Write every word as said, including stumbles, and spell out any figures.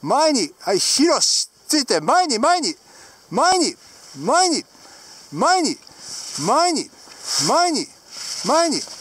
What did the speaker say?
前に、はい、ひろし、ついて、前に、前に、前に、前に、前に、前に、前に、前に、